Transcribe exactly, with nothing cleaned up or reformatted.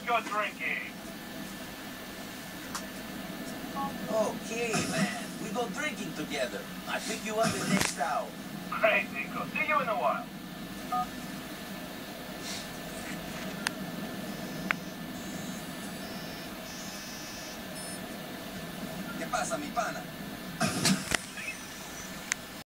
go drinking. Okay, man. We go drinking together. I pick you up in the next hour. Great, Nico. See you in a while. ¿Qué pasa, mi pana?